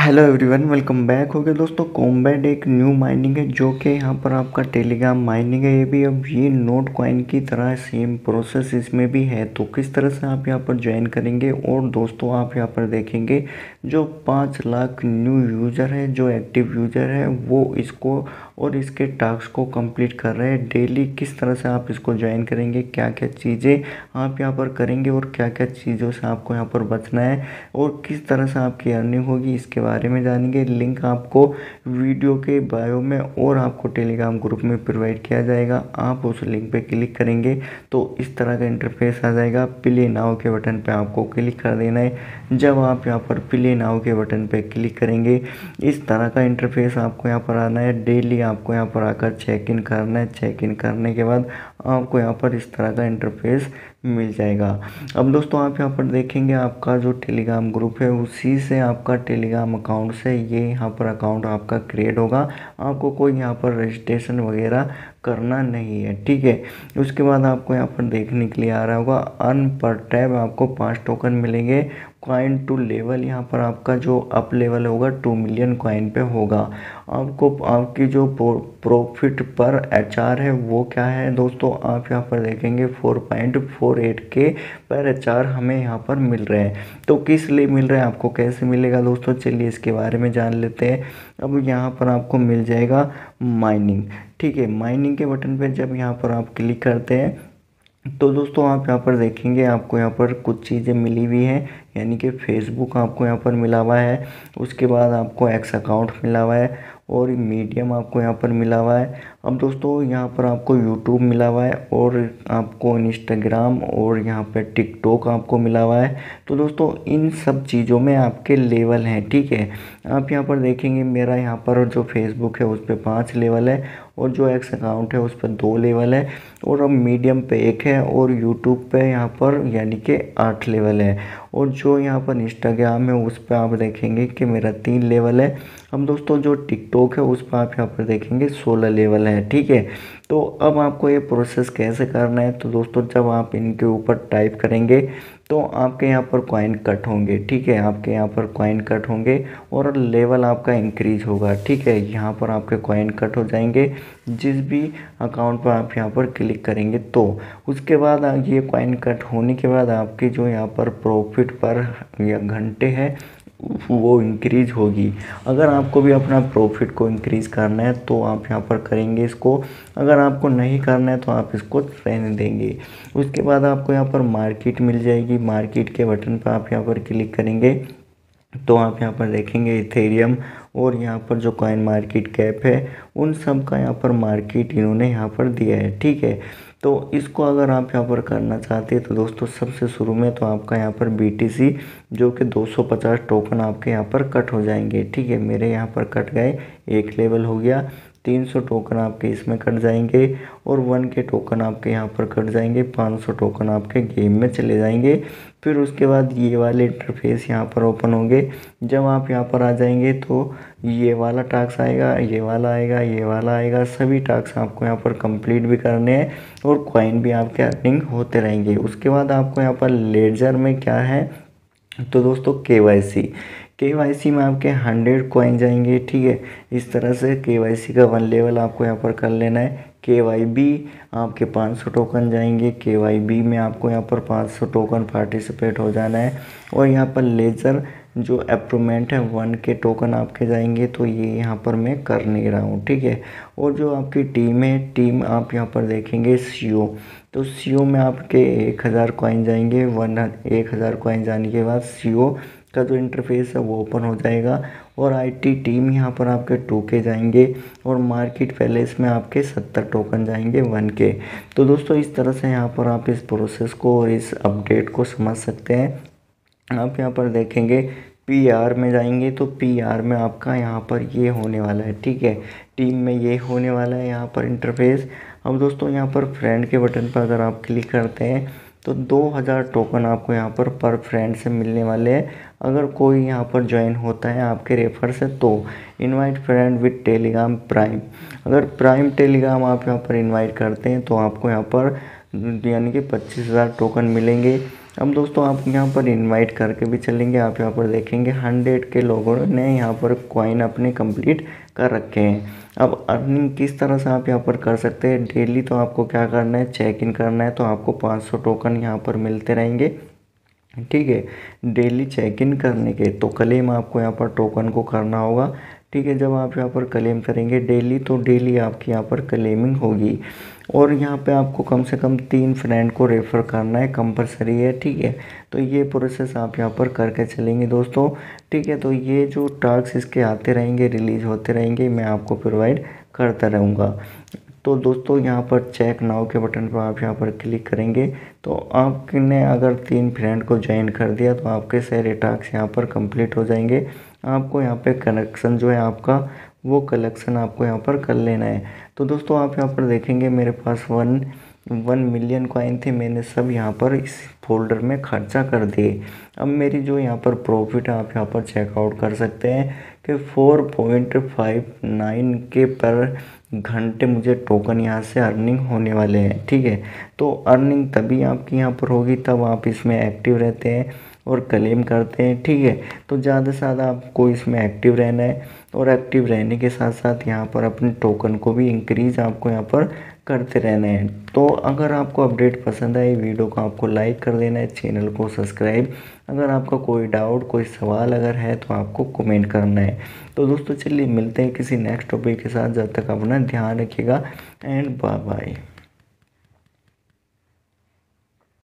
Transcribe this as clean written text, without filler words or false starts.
Hello everyone, welcome back हो गया दोस्तों। कॉम्बैट एक न्यू माइनिंग है जो कि यहाँ पर आपका टेलीग्राम माइनिंग है। ये भी अब ये नोट कॉइन की तरह सेम प्रोसेस इसमें भी है। तो किस तरह से आप यहाँ पर ज्वाइन करेंगे और दोस्तों आप यहाँ पर देखेंगे जो 5 लाख न्यू यूज़र है, जो एक्टिव यूज़र है वो इसको और इसके टास्क को कंप्लीट कर रहे हैं डेली। किस तरह से आप इसको ज्वाइन करेंगे, क्या क्या चीज़ें आप यहाँ पर करेंगे और क्या क्या चीज़ों से आपको यहाँ पर बचना है और किस तरह से आपकी अर्निंग होगी, इसके बारे में जानेंगे। लिंक आपको वीडियो के बायो में और आपको टेलीग्राम ग्रुप में प्रोवाइड किया जाएगा। आप उस लिंक पे क्लिक करेंगे तो इस तरह का इंटरफेस आ जाएगा। प्ले नाउ के बटन पे आपको क्लिक कर देना है। जब आप यहाँ पर प्ले नाउ के बटन पे क्लिक करेंगे इस तरह का इंटरफेस आपको यहाँ पर आना है। डेली आपको यहाँ पर आकर चेक इन करना है। चेक इन करने के बाद आपको यहाँ पर इस तरह का इंटरफेस मिल जाएगा। अब दोस्तों आप यहाँ पर देखेंगे आपका जो टेलीग्राम ग्रुप है उसी से आपका टेलीग्राम अकाउंट से ये यहाँ पर अकाउंट आपका क्रिएट होगा। आपको कोई यहाँ पर रजिस्ट्रेशन वगैरह करना नहीं है, ठीक है। उसके बाद आपको यहाँ पर देखने के लिए आ रहा होगा अर्न पर टैब, आपको 5 टोकन मिलेंगे। कॉइन टू लेवल यहाँ पर आपका जो अप लेवल होगा 2 मिलियन कॉइन पे होगा। आपको आपकी जो प्रॉफिट पर एचआर है वो क्या है दोस्तों, आप यहाँ पर देखेंगे 4.48 के पर एचआर हमें यहाँ पर मिल रहे हैं। तो किस लिए मिल रहा है, आपको कैसे मिलेगा दोस्तों, चलिए इसके बारे में जान लेते हैं। अब यहाँ पर आपको मिल जाएगा माइनिंग, ठीक है। माइनिंग के बटन पर जब यहाँ पर आप क्लिक करते हैं तो दोस्तों आप यहाँ पर देखेंगे आपको यहाँ पर कुछ चीज़ें मिली हुई हैं, यानी कि फेसबुक आपको यहाँ पर मिला हुआ है। उसके बाद आपको एक्स अकाउंट मिला हुआ है और मीडियम आपको यहाँ पर मिला हुआ है। अब दोस्तों यहाँ पर आपको यूट्यूब मिला हुआ है और आपको इंस्टाग्राम और यहाँ पर टिकटॉक आपको मिला हुआ है। तो दोस्तों इन सब चीज़ों में आपके लेवल हैं, ठीक है। आप यहाँ पर देखेंगे मेरा यहाँ पर जो फेसबुक है उस पर 5 लेवल है और जो एक्स अकाउंट है उस पर 2 लेवल है और अब मीडियम पे 1 है और यूट्यूब पे यहाँ पर यानी कि 8 लेवल है और जो यहाँ पर इंस्टाग्राम है उस पर आप देखेंगे कि मेरा 3 लेवल है। अब दोस्तों जो टिकटॉक है उस पर आप यहाँ पर देखेंगे 16 लेवल है, ठीक है। तो अब आपको ये प्रोसेस कैसे करना है, तो दोस्तों जब आप इनके ऊपर टाइप करेंगे तो आपके यहाँ पर कॉइन कट होंगे, ठीक है। आपके यहाँ पर कॉइन कट होंगे और लेवल आपका इंक्रीज होगा, ठीक है। यहाँ पर आपके कॉइन कट हो जाएंगे जिस भी अकाउंट पर आप यहाँ पर क्लिक करेंगे। तो उसके बाद ये कॉइन कट होने के बाद आपकी जो यहाँ पर प्रॉफिट पर या घंटे है वो इंक्रीज होगी। अगर आपको भी अपना प्रॉफिट को इंक्रीज करना है तो आप यहाँ पर करेंगे इसको, अगर आपको नहीं करना है तो आप इसको रहने देंगे। उसके बाद आपको यहाँ पर मार्केट मिल जाएगी। मार्केट के बटन पर आप यहाँ पर क्लिक करेंगे तो आप यहाँ पर देखेंगे इथेरियम और यहाँ पर जो कॉइन मार्केट कैप है उन सब का यहाँ पर मार्केट इन्होंने यहाँ पर दिया है, ठीक है। तो इसको अगर आप यहाँ पर करना चाहते हैं तो दोस्तों सबसे शुरू में तो आपका यहाँ पर BTC जो कि 250 टोकन आपके यहाँ पर कट हो जाएंगे, ठीक है। मेरे यहाँ पर कट गए, 1 लेवल हो गया। 300 टोकन आपके इसमें कट जाएंगे और 1 के टोकन आपके यहाँ पर कट जाएंगे। 500 टोकन आपके गेम में चले जाएंगे। फिर उसके बाद ये वाले इंटरफेस यहाँ पर ओपन होंगे। जब आप यहाँ पर आ जाएंगे तो ये वाला टास्क आएगा, ये वाला आएगा, ये वाला आएगा। सभी टास्क आपको यहाँ पर कंप्लीट भी करने हैं और कॉइन भी आपके अर्निंग होते रहेंगे। उसके बाद आपको यहाँ पर लेजर में क्या है तो दोस्तों KYC में आपके 100 कॉइन जाएंगे, ठीक है। इस तरह से KYC का 1 लेवल आपको यहाँ पर कर लेना है। KYB आपके 500 टोकन जाएंगे। KYB में आपको यहाँ पर 500 टोकन पार्टिसिपेट हो जाना है और यहाँ पर लेजर जो अप्रूवमेंट है 1 के टोकन आपके जाएंगे। तो ये यहाँ पर मैं कर नहीं रहा हूँ, ठीक है। और जो आपकी टीम है, टीम आप यहाँ पर देखेंगे CO, तो CO में आपके 1000 कॉइन जाएंगे। 1000 कॉइन जाने के बाद CO का जो इंटरफेस है वो ओपन हो जाएगा और IT टीम यहाँ पर आपके 2K जाएंगे और मार्केट पैलेस में आपके 70 टोकन जाएंगे 1K। तो दोस्तों इस तरह से यहाँ पर आप इस प्रोसेस को और इस अपडेट को समझ सकते हैं। आप यहाँ पर देखेंगे PR में जाएंगे तो PR में आपका यहाँ पर ये होने वाला है, ठीक है। टीम में ये होने वाला है यहाँ पर इंटरफेस। अब दोस्तों यहाँ पर फ्रेंड के बटन पर अगर आप क्लिक करते हैं तो 2000 टोकन आपको यहाँ पर फ्रेंड से मिलने वाले हैं अगर कोई यहाँ पर ज्वाइन होता है आपके रेफर से। तो invite friend with Telegram prime, अगर प्राइम टेलीग्राम आप यहाँ पर इनवाइट करते हैं तो आपको यहाँ पर यानी कि 25,000 टोकन मिलेंगे। अब दोस्तों आप यहाँ पर इनवाइट करके भी चलेंगे, आप यहाँ पर देखेंगे 100 के लोगों ने यहाँ पर कॉइन अपने कंप्लीट कर रखे हैं। अब अर्निंग किस तरह से आप यहाँ पर कर सकते हैं, डेली तो आपको क्या करना है, चेक इन करना है, तो आपको 500 टोकन यहाँ पर मिलते रहेंगे। ठीक है, डेली चेक इन करने के तो क्लेम आपको यहाँ पर टोकन को करना होगा। ठीक है, जब आप यहाँ पर क्लेम करेंगे डेली, तो डेली आपकी यहाँ पर क्लेमिंग होगी। और यहाँ पे आपको कम से कम 3 फ्रेंड को रेफ़र करना है, कंपलसरी है। ठीक है, तो ये प्रोसेस आप यहाँ पर करके चलेंगे दोस्तों। ठीक है, तो ये जो टास्क इसके आते रहेंगे, रिलीज़ होते रहेंगे, मैं आपको प्रोवाइड करता रहूँगा। तो दोस्तों यहाँ पर चेक नाउ के बटन पर आप यहाँ पर क्लिक करेंगे, तो आपने अगर 3 फ्रेंड को ज्वाइन कर दिया तो आपके सारे टास्क यहाँ पर कंप्लीट हो जाएंगे। आपको यहाँ पे कनेक्शन जो है आपका, वो कलेक्शन आपको यहाँ पर कर लेना है। तो दोस्तों आप यहाँ पर देखेंगे मेरे पास 1 मिलियन कॉइन थे, मैंने सब यहाँ पर इस फोल्डर में खर्चा कर दिए। अब मेरी जो यहाँ पर प्रॉफिट है, आप यहाँ पर चेकआउट कर सकते हैं कि 4.59 के पर घंटे मुझे टोकन यहाँ से अर्निंग होने वाले हैं। ठीक है, तो अर्निंग तभी आपकी यहाँ पर होगी तब आप इसमें एक्टिव रहते हैं और क्लेम करते हैं। ठीक है, तो ज़्यादा से ज़्यादा आपको इसमें एक्टिव रहना है, और एक्टिव रहने के साथ साथ यहाँ पर अपने टोकन को भी इंक्रीज आपको यहाँ पर करते रहना है। तो अगर आपको अपडेट पसंद आए, वीडियो को आपको लाइक कर देना है, चैनल को सब्सक्राइब। अगर आपका कोई डाउट, कोई सवाल अगर है तो आपको कमेंट करना है। तो दोस्तों चलिए मिलते हैं किसी नेक्स्ट टॉपिक के साथ, जब तक अपना ध्यान रखिएगा एंड बाय बाय।